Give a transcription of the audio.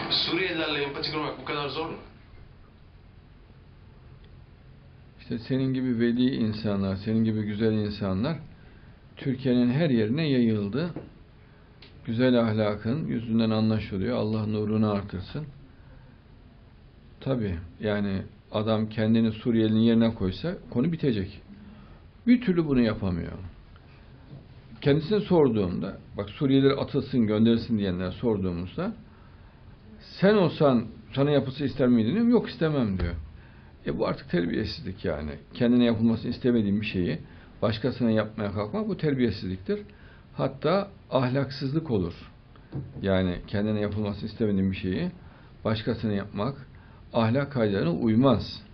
Suriyelilerle empati kurmak bu kadar zor mu? İşte senin gibi veli insanlar, senin gibi güzel insanlar Türkiye'nin her yerine yayıldı. Güzel ahlakın yüzünden anlaşılıyor. Allah nurunu artırsın. Tabii yani adam kendini Suriyelinin yerine koysa konu bitecek. Bir türlü bunu yapamıyor. Kendisine sorduğumda, bak Suriyeliler atılsın, gönderilsin diyenlere sorduğumuzda, sen olsan sana yapılsa ister miydin? Diyorum, yok istemem diyor. Bu artık terbiyesizlik yani. Kendine yapılmasını istemediğin bir şeyi başkasına yapmaya kalkmak bu terbiyesizliktir. Hatta ahlaksızlık olur. Yani kendine yapılmasını istemediğin bir şeyi başkasına yapmak ahlak kaidelerine uymaz.